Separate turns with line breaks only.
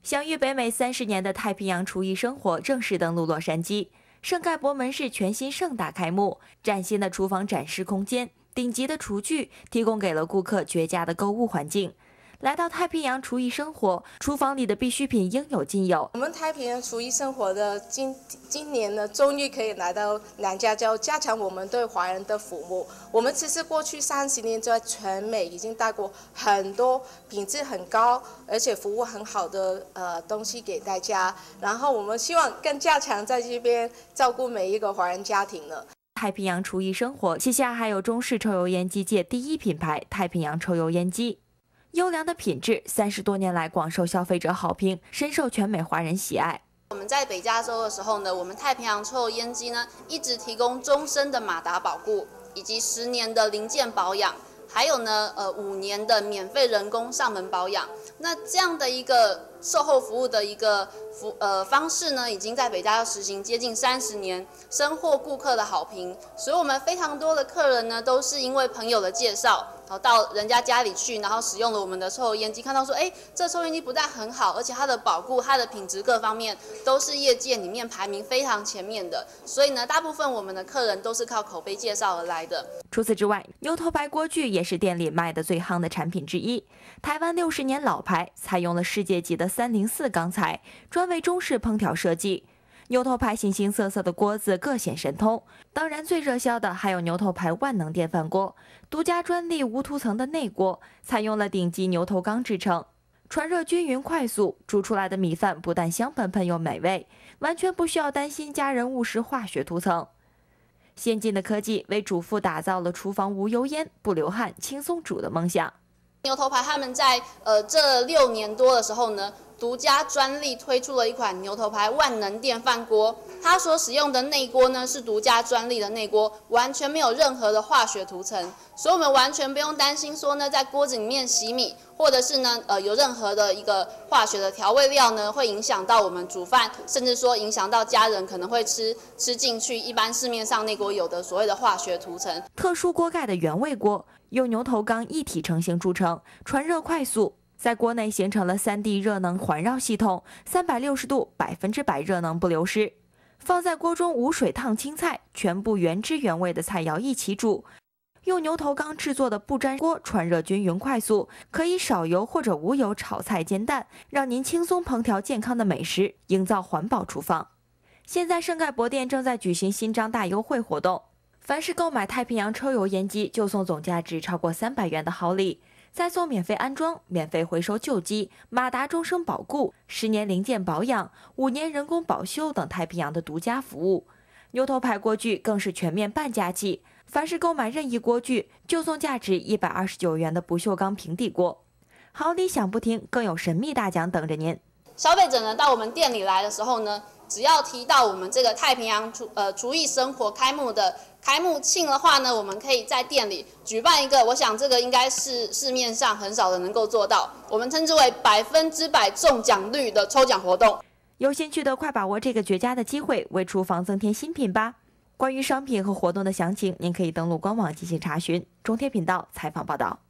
享誉北美30年的太平洋厨艺生活正式登陆洛杉矶，圣盖博门市全新盛大开幕，崭新的厨房展示空间、顶级的厨具提供给了顾客绝佳的购物环境。来到太平洋厨艺生活，厨房里的必需品应有尽有。
我们太平洋厨艺生活的今年呢，终于可以来到南加州，加强我们对华人的服务。我们其实过去30年在全美已经带过很多品质很高，而且服务很好的东西给大家。然后我们希望更加强在这边照顾每一个华人家庭呢。
太平洋厨艺生活旗下还有中式抽油烟机界第一品牌太平洋抽油烟机。优良的品质，30多年来广受消费者好评，深受全美华人喜爱。
我们在北加州的时候呢，我们太平洋抽油烟机呢一直提供终身的马达保固，以及10年的零件保养，还有呢5年的免费人工上门保养。那这样的一个售后服务的一个方式呢，已经在北加州实行接近30年，深获顾客的好评。所以我们非常多的客人呢，都是因为朋友的介绍，到人家家里去，然后使用了我们的抽油烟机，看到说，这抽油烟机不但很好，而且它的保固、它的品质各方面都是业界里面排名非常前面的。所以呢，大部分我们的客人都是靠口碑介绍而来的。
除此之外，牛头牌锅具也是店里卖的最夯的产品之一。台湾60年老牌，采用了世界级的304钢材，专为中式烹调设计。牛头牌形形色色的锅子各显神通，当然最热销的还有牛头牌万能电饭锅，独家专利无涂层的内锅，采用了顶级牛头钢制成，传热均匀快速，煮出来的米饭不但香喷喷又美味，完全不需要担心家人误食化学涂层。先进的科技为主妇打造了厨房无油烟、不流汗、轻松煮的梦想。
牛头牌他们在这6年多的时候呢，独家专利推出了一款牛头牌万能电饭锅，它所使用的内锅呢是独家专利的内锅，完全没有任何的化学涂层，所以我们完全不用担心说呢，在锅子里面洗米，或者是呢有任何的一个化学的调味料呢，会影响到我们煮饭，甚至说影响到家人可能会吃进去一般市面上内锅有的所谓的化学涂层。
特殊锅盖的原味锅用牛头钢一体成型铸成，传热快速。在锅内形成了3D 热能环绕系统，360度100%热能不流失。放在锅中无水烫青菜，全部原汁原味的菜肴一起煮。用牛头钢制作的不粘锅传热均匀快速，可以少油或者无油炒菜煎蛋，让您轻松烹调健康的美食，营造环保厨房。现在圣盖博店正在举行新章大优惠活动，凡是购买太平洋抽油烟机，就送总价值超过300元的好礼。再送免费安装、免费回收旧机、马达终生保固、10年零件保养、5年人工保修等太平洋的独家服务。牛头牌锅具更是全面半价起，凡是购买任意锅具，就送价值129元的不锈钢平底锅。好礼响不停，更有神秘大奖等着您。
消费者呢到我们店里来的时候呢，只要提到我们这个太平洋厨艺生活开幕庆的话呢，我们可以在店里举办一个，我想这个应该是市面上很少人能够做到，我们称之为100%中奖率的抽奖活动。
有兴趣的快把握这个绝佳的机会，为厨房增添新品吧。关于商品和活动的详情，您可以登录官网进行查询。中天频道采访报道。